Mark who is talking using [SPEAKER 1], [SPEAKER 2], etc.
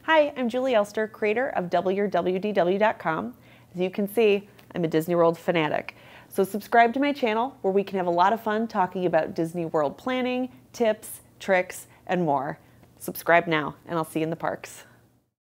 [SPEAKER 1] Hi, I'm Julie Elster, creator of DoubleYourWDW.com. As you can see, I'm a Disney World fanatic. So subscribe to my channel where we can have a lot of fun talking about Disney World planning, tips, tricks, and more. Subscribe now, and I'll see you in the parks.